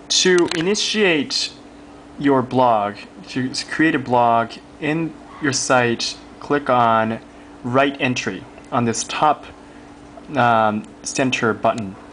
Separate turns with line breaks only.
To initiate your blog, to create a blog in your site, click on Write Entry on this top center button.